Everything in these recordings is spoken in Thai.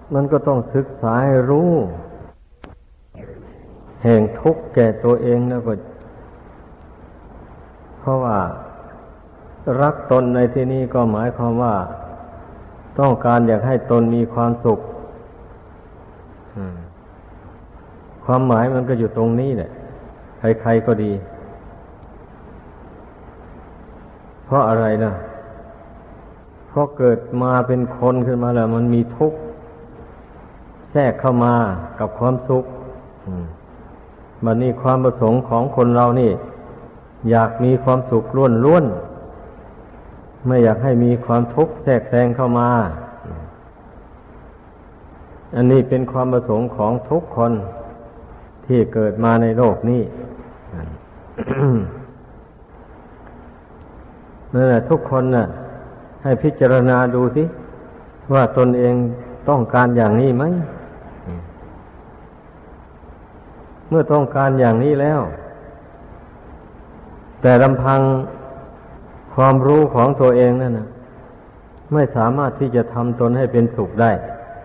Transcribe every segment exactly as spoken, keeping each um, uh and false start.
มันก็ต้องศึกษาให้รู้แห่งทุกข์แก่ตัวเองแล้วก็เพราะว่ารักตนในที่นี้ก็หมายความว่าต้องการอยากให้ตนมีความสุขความหมายมันก็อยู่ตรงนี้แหละใครๆก็ดีเพราะอะไรนะเพราะเกิดมาเป็นคนขึ้นมาแล้วมันมีทุกข์แทรกเข้ามากับความสุขบัดนี้ความประสงค์ของคนเรานี่อยากมีความสุขล้วนๆไม่อยากให้มีความทุกข์แทรกแซงเข้ามาอันนี้เป็นความประสงค์ของทุกคนที่เกิดมาในโลกนี้นั่นแหละทุกคนน่ะให้พิจารณาดูสิว่าตนเองต้องการอย่างนี้ไหมเมื่อต้องการอย่างนี้แล้วแต่ลำพังความรู้ของตัวเองนั่นนะไม่สามารถที่จะทำตนให้เป็นสุขได้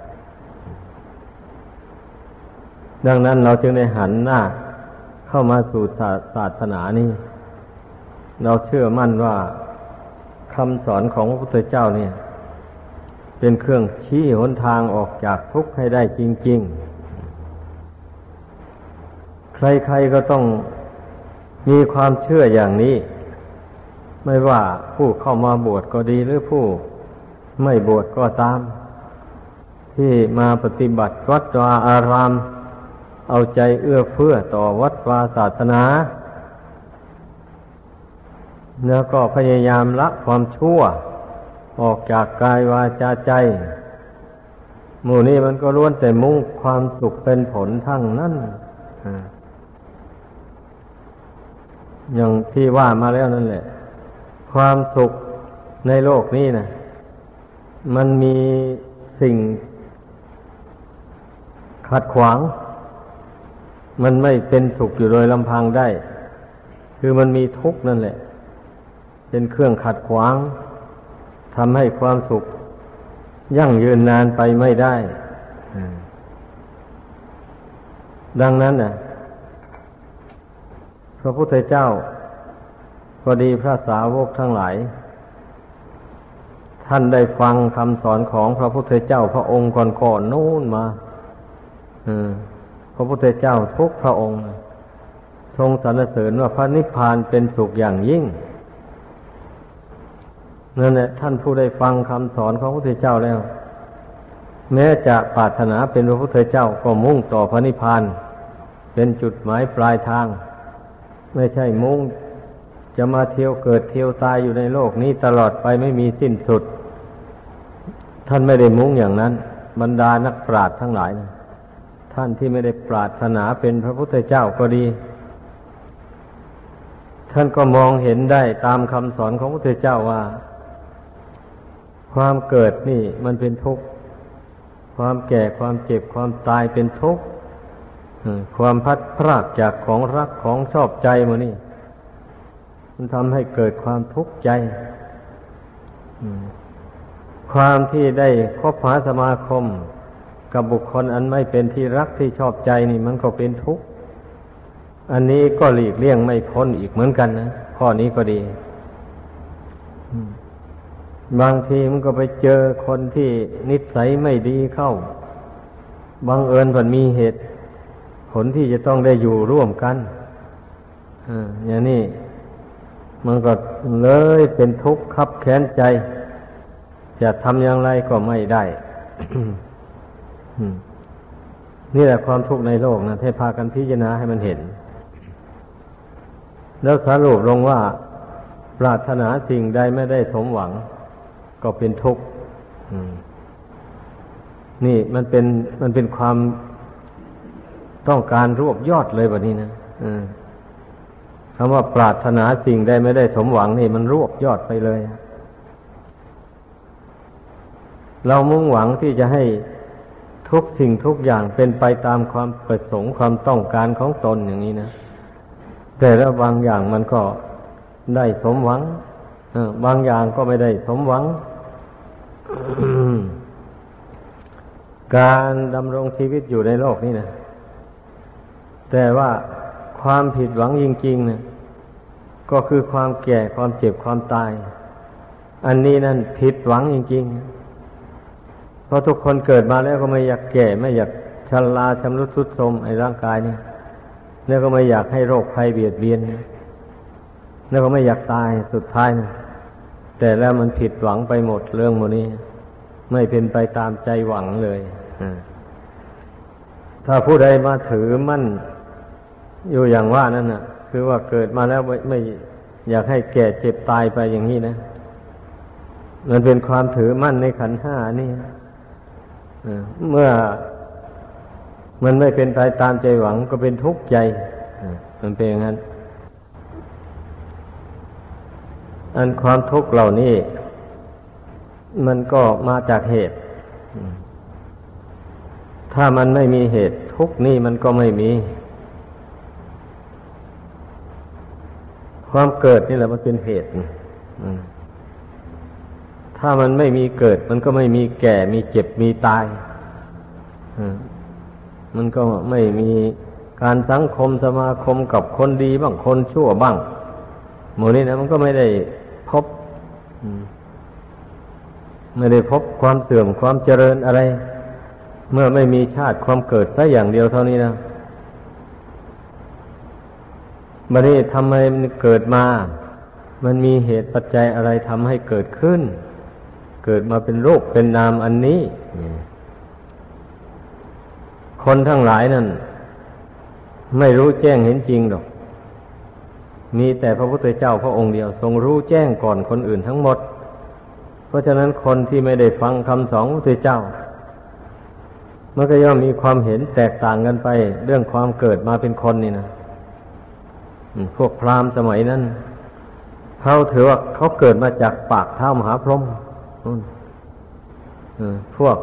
ดังนั้นเราจึงได้หันหน้าเข้ามาสู่ศาสนานี้เราเชื่อมั่นว่าคำสอนของพระพุทธเจ้าเนี่ยเป็นเครื่องชี้หนทางออกจากทุกข์ให้ได้จริงๆใครๆก็ต้องมีความเชื่ออย่างนี้ไม่ว่าผู้เข้ามาบวชก็ดีหรือผู้ไม่บวชก็ตามที่มาปฏิบัติวัดวาอารามเอาใจเอื้อเฟื้อต่อวัดวาศาสนาแล้วก็พยายามละความชั่วออกจากกายวาจาใจหมู่นี้มันก็ล้วนแต่มุ่งความสุขเป็นผลทั้งนั้นอย่างที่ว่ามาแล้วนั่นแหละความสุขในโลกนี้นะมันมีสิ่งขัดขวางมันไม่เป็นสุขอยู่โดยลำพังได้คือมันมีทุกข์นั่นแหละเป็นเครื่องขัดขวางทำให้ความสุขยั่งยืนนานไปไม่ได้ดังนั้นน่ะพระพุทธเจ้าก็ดีพระสาวกทั้งหลายท่านได้ฟังคำสอนของพระพุทธเจ้าพระองค์ก่อนๆนู้นมาพระพุทธเจ้าทุกพระองค์ทรงสรรเสริญว่าพระนิพพานเป็นสุขอย่างยิ่งนั่นแหละท่านผู้ได้ฟังคำสอนของพระพุทธเจ้าแล้วแม้จะปรารถนาเป็นพระพุทธเจ้าก็มุ่งต่อพระนิพพานเป็นจุดหมายปลายทางไม่ใช่มุ่งจะมาเที่ยวเกิดเที่ยวตายอยู่ในโลกนี้ตลอดไปไม่มีสิ้นสุดท่านไม่ได้มุ่งอย่างนั้นบรรดานักปราชญ์ทั้งหลายนะท่านที่ไม่ได้ปรารถนาเป็นพระพุทธเจ้าก็ดีท่านก็มองเห็นได้ตามคำสอนของพระพุทธเจ้าว่าความเกิดนี่มันเป็นทุกข์ความแก่ความเจ็บความตายเป็นทุกข์ความพัดพรากจากของรักของชอบใจมานี่มันทำให้เกิดความทุกข์ใจความที่ได้คบหาสมาคมกับบุคคลอันไม่เป็นที่รักที่ชอบใจนี่มันก็เป็นทุกข์อันนี้ก็หลีกเลี่ยงไม่พ้นอีกเหมือนกันนะข้อนี้ก็ดีบางทีมันก็ไปเจอคนที่นิสัยไม่ดีเข้าบังเอิญมันมีเหตุผลที่จะต้องได้อยู่ร่วมกันอ่าอย่างนี้มันก็เลยเป็นทุกข์คับแค้นใจจะทำอย่างไรก็ไม่ได้ นี่แหละความทุกข์ในโลกนะให้พากันพิจารณาให้มันเห็นแล้วสรุปลงว่าปรารถนาสิ่งใดไม่ได้สมหวังก็เป็นทุกข์นี่มันเป็นมันเป็นความต้องการรวบยอดเลยแบบนี้นะคำว่าปรารถนาสิ่งใดไม่ได้สมหวังนี่มันรวบยอดไปเลยเรามุ่งหวังที่จะให้ทุกสิ่งทุกอย่างเป็นไปตามความประสงค์ความต้องการของตนอย่างนี้นะแต่แล้วบางอย่างมันก็ได้สมหวังบางอย่างก็ไม่ได้สมหวังการดำรงชีวิตอยู่ในโลกนี้นะแต่ว่าความผิดหวังจริงๆนะก็คือความแก่ความเจ็บความตายอันนี้นั่นผิดหวังจริงๆเพราะทุกคนเกิดมาแล้วก็ไม่อยากแก่ไม่อยากชราชำรุดทรุดโทรมไอ้ร่างกายนี่แล้วก็ไม่อยากให้โรคภัยเบียดเบียนแล้วก็ไม่อยากตายสุดท้ายนะแต่แล้วมันผิดหวังไปหมดเรื่องหมดนี้ไม่เป็นไปตามใจหวังเลยถ้าผู้ใดมาถือมั่นอยู่อย่างว่านั่นน่ะคือว่าเกิดมาแล้วไม่ไม่อยากให้แก่เจ็บตายไปอย่างนี้นะมันเป็นความถือมั่นในขันธ์ห้านี่เมื่อมันไม่เป็นไปตามใจหวังก็เป็นทุกข์ใจมันเป็นอย่างนั้นอันความทุกข์เหล่านี้มันก็มาจากเหตุถ้ามันไม่มีเหตุทุกข์นี่มันก็ไม่มีความเกิดนี่แหละมันเป็นเหตุถ้ามันไม่มีเกิดมันก็ไม่มีแก่มีเจ็บมีตายมันก็ไม่มีการสังคมสมาคมกับคนดีบ้างคนชั่วบ้างหมู่นี้นะมันก็ไม่ได้พบไม่ได้พบความเสื่อมความเจริญอะไรเมื่อไม่มีชาติความเกิดซะอย่างเดียวเท่านี้นะบัดนี้ทำไมมันเกิดมามันมีเหตุปัจจัยอะไรทำให้เกิดขึ้นเกิดมาเป็นรูปเป็นนามอันนี้คนทั้งหลายนั่นไม่รู้แจ้งเห็นจริงหรอกมีแต่พระพุทธเจ้าพระองค์เดียวทรงรู้แจ้งก่อนคนอื่นทั้งหมดเพราะฉะนั้นคนที่ไม่ได้ฟังคำสอนของพระพุทธเจ้ามันก็ย่อมมีความเห็นแตกต่างกันไปเรื่องความเกิดมาเป็นคนนี่นะพวกพราหมณ์สมัยนั้นเขาถือว่าเขาเกิดมาจากปากเท้ามหาพรหมพวก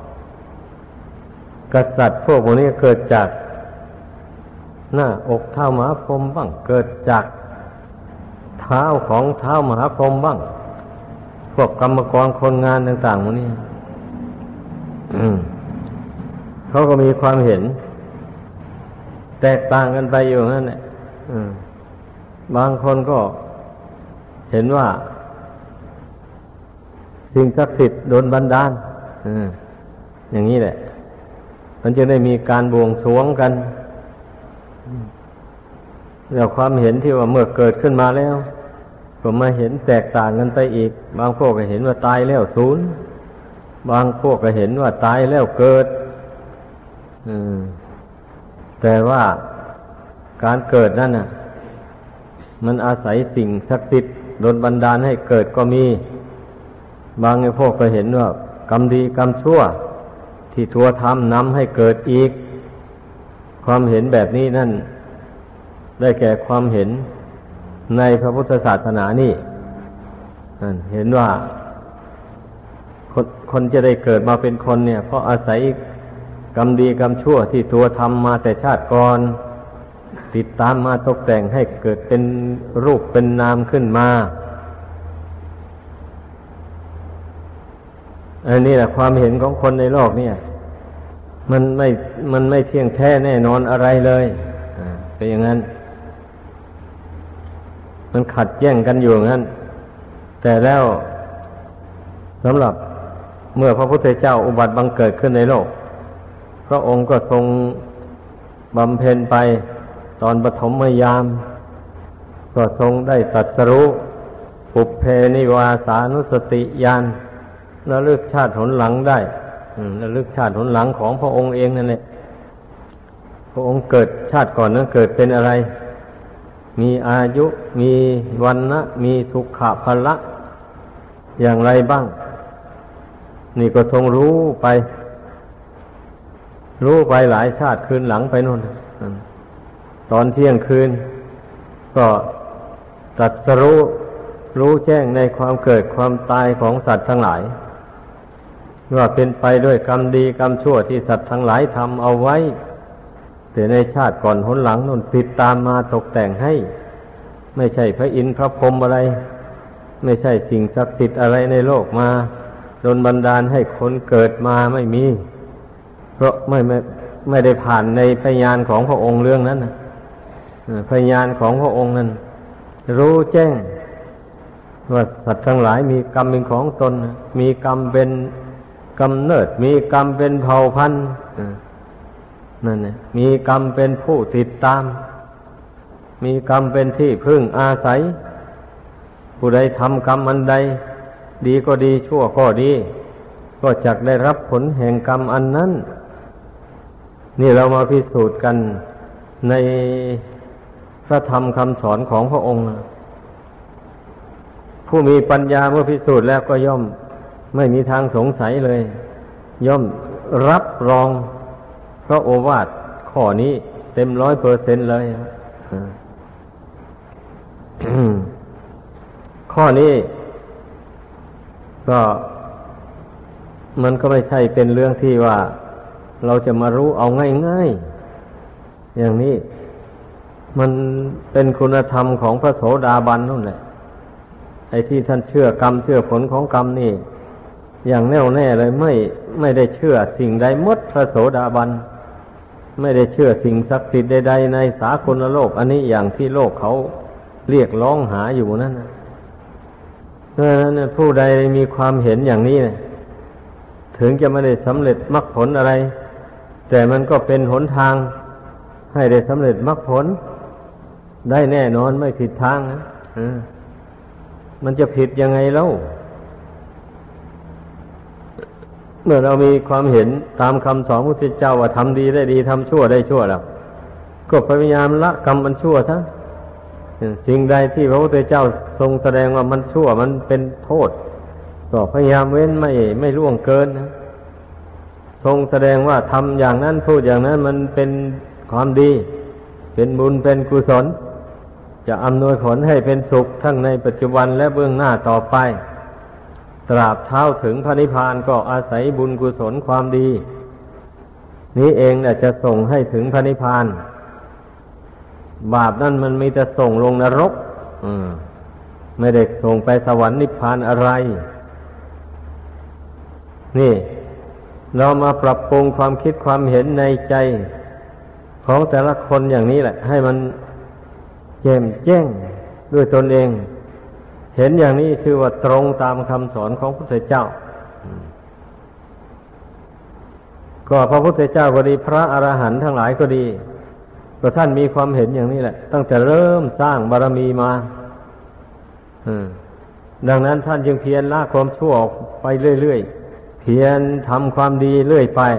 กษัตริย์พวกพวกนี้เกิดจากหน้าอกเท้ามหาพรหมบ้างเกิดจากเท้าของเท้ามหาพรหมบ้างพวกกรรมกรคนงานต่างๆพวกนี้เขาก็มีความเห็นแตกต่างกันไปอยู่นั่นแหละบางคนก็เห็นว่าสิ่งศักดิ์สิทธิ์โดนบันดาลอย่างนี้แหละมันจะได้มีการบวงสรวงกันแล้วความเห็นที่ว่าเมื่อเกิดขึ้นมาแล้วก็มาเห็นแตกต่างกันไปอีกบางพวกก็เห็นว่าตายแล้วศูนย์บางพวกก็เห็นว่าตายแล้วเกิดแต่ว่าการเกิดนั่นน่ะมันอาศัยสิ่งศักดิ์สิทธิ์โดนบันดาลให้เกิดก็มีบางไอ้พวกก็เห็นว่ากรรมดีกรรมชั่วที่ตัวทำนำให้เกิดอีกความเห็นแบบนี้นั่นได้แก่ความเห็นในพระพุทธศาสนานี่เห็นว่าคนคนจะได้เกิดมาเป็นคนเนี่ยเพราะอาศัยกรรมดีกรรมชั่วที่ตัวทำมาแต่ชาติก่อนติดตามมาตกแต่งให้เกิดเป็นรูปเป็นนามขึ้นมาอันนี้แหละความเห็นของคนในโลกเนี่ยมันไม่มันไม่เที่ยงแท้แน่นอนอะไรเลยเป็นอย่างนั้นมันขัดแย้งกันอยู่อย่างนั้นแต่แล้วสำหรับเมื่อพระพุทธเจ้าอุบัติบังเกิดขึ้นในโลกพระองค์ก็ทรงบำเพ็ญไปตอนปฐมยามก็ทรงได้ตรัสรู้ปุพเพนิวาสานุสติญาณระลึกชาติหนหลังได้ระลึกชาติหนหลังของพระองค์เองนั่นแหละพระองค์เกิดชาติก่อนนั้นเกิดเป็นอะไรมีอายุมีวรรณะมีสุขะพละอย่างไรบ้างนี่ก็ทรงรู้ไปรู้ไปหลายชาติคืนหลังไปนู่นตอนเที่ยงคืนก็ตรัสรู้รู้แจ้งในความเกิดความตายของสัตว์ทั้งหลายว่าเป็นไปด้วยกรรมดีกรรมชั่วที่สัตว์ทั้งหลายทำเอาไว้แต่ในชาติก่อนหนหลังนู่นติดตามมาตกแต่งให้ไม่ใช่พระอินทร์พระพรหมอะไรไม่ใช่สิ่งศักดิ์สิทธิ์อะไรในโลกมาโดนบันดาลให้คนเกิดมาไม่มีเพราะไม่ไม่ไม่ได้ผ่านในพยานของพระองค์เรื่องนั้นนะพยานของพระองค์นั้นรู้แจ้งว่าสัตว์ทั้งหลายมีกรรมเป็นของตนมีกรรมเป็นกำเนิดมีกรรมเป็นเผ่าพันธุ์นั่นนะมีกรรมเป็นผู้ติดตามมีกรรมเป็นที่พึ่งอาศัยผู้ใดทำกรรมอันใดดีก็ดีชั่วก็ดีก็จักได้รับผลแห่งกรรมอันนั้นนี่เรามาพิสูจน์กันในพระธรรมคำสอนของพระองค์ผู้มีปัญญาเมื่อพิสูจน์แล้วก็ย่อมไม่มีทางสงสัยเลยย่อมรับรองพระโอวาทข้อนี้เต็มร้อยเปอร์เซ็นต์เลยข้อนี้ก็มันก็ไม่ใช่เป็นเรื่องที่ว่าเราจะมารู้เอาง่ายๆอย่างนี้มันเป็นคุณธรรมของพระโสดาบันนั่นแหละไอ้ที่ท่านเชื่อกรรมเชื่อผลของกรรมนี่อย่างแน่วแน่เลยไม่ไม่ได้เชื่อสิ่งใดหมดพระโสดาบันไม่ได้เชื่อสิ่งศักดิ์สิทธิ์ใดๆในสากลโลกอันนี้อย่างที่โลกเขาเรียกร้องหาอยู่นั่นนะเพราะฉะนั้นผู้ใดมีความเห็นอย่างนี้นะถึงจะไม่ได้สำเร็จมรรคผลอะไรแต่มันก็เป็นหนทางให้ได้สำเร็จมรรคผลได้แน่นอนไม่ผิดทางนะมันจะผิดยังไงเล่าเมื่อเรามีความเห็นตามคำสอนพระพุทธเจ้าว่าทำดีได้ดีทำชั่วได้ชั่วแล้วก็พยายามละกรรมมันชั่วซะสิ่งใดที่พระพุทธเจ้าทรงแสดงว่ามันชั่วมันเป็นโทษก็พยายามเว้นไม่ไม่ล่วงเกินนะทรงแสดงว่าทำอย่างนั้นพูดอย่างนั้นมันเป็นความดีเป็นบุญเป็นกุศลจะอำนวยผลให้เป็นสุขทั้งในปัจจุบันและเบื้องหน้าต่อไปตราบเท้าถึงพระนิพพานก็อาศัยบุญกุศลความดีนี้เองแหละจะส่งให้ถึงพระนิพพานบาปนั่นมันมีแต่ส่งลงนรกไม่ได้ส่งไปสวรรค์นิพพานอะไรนี่เรามาปรับปรุงความคิดความเห็นในใจของแต่ละคนอย่างนี้แหละให้มันแจ่มแจ้งด้วยตนเองเห็นอย่างนี้ชื่อว่าตรงตามคำสอนของพระพุทธเจ้าก็พระพุทธเจ้าก็ดีพระอรหันต์ทั้งหลายก็ดีก็ท่านมีความเห็นอย่างนี้แหละตั้งแต่เริ่มสร้างบารมีมาดังนั้นท่านจึงเพียรละความชั่วออกไปเรื่อยๆเพียรทำความดีเรื่อยไป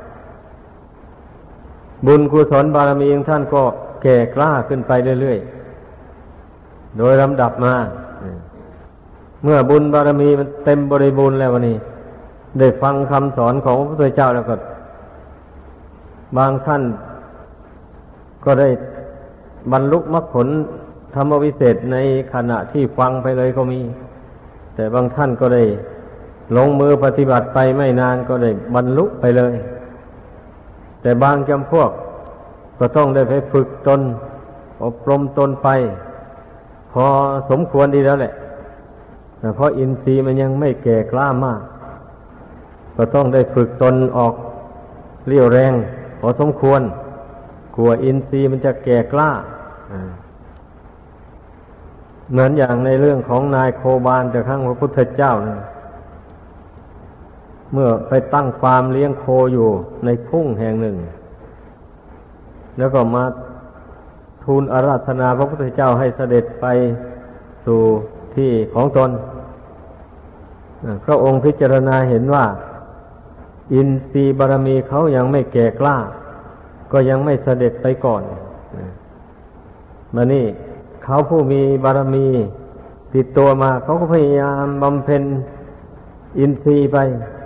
บุญกุศลบารมีของท่านก็แก่กล้าขึ้นไปเรื่อยๆโดยลำดับมาเมื่อบุญบารมีมันเต็มบริบูรณ์แล้ววันนี้ได้ฟังคำสอนของพระพุทธเจ้าแล้วก็บางท่านก็ได้บรรลุมรรคผลธรรมวิเศษในขณะที่ฟังไปเลยก็มีแต่บางท่านก็ได้ลงมือปฏิบัติไปไม่นานก็ได้บรรลุไปเลยแต่บางจำพวกก็ต้องได้ไปฝึกตนอบรมตนไปพอสมควรดีแล้วแหละแต่เพราะอินทรีย์มันยังไม่แก่กล้ามากก็ต้องได้ฝึกตนออกเรี่ยวแรงพอสมควรกลัวอินทรีย์มันจะแก่กล้าเหมือนอย่างในเรื่องของนายโคบาลแต่ครั้งพระพุทธเจ้านะเมื่อไปตั้งฟาร์มเลี้ยงโคอยู่ในทุ่งแห่งหนึ่งแล้วก็มาทูลอาราธนาพระพุทธเจ้าให้เสด็จไปสู่ที่ของตนพระองค์พิจารณาเห็นว่าอินทรีย์บารมีเขายังไม่แก่กล้าก็ยังไม่เสด็จไปก่อนมานี่เขาผู้มีบารมีติดตัวมาเขาก็พยายามบำเพ็ญอินทรีย์ไป